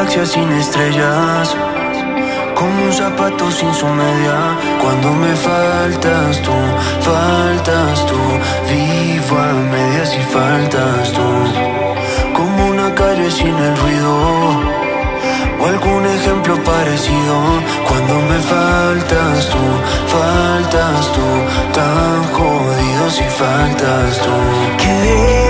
galaxia sin estrellas, como un zapato sin su media. Cuando me faltas tú, vivo a medias y faltas tú. Como una calle sin el ruido, o algún ejemplo parecido. Cuando me faltas tú, tan jodido si faltas tú. ¿Qué